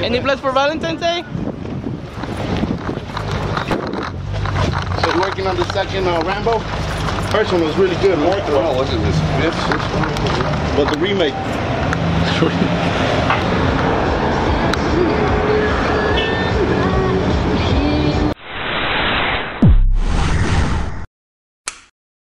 Any plans for Valentine's Day? So working on the second Rambo. First one was really good. More Well, wasn't this fifth? but the remake.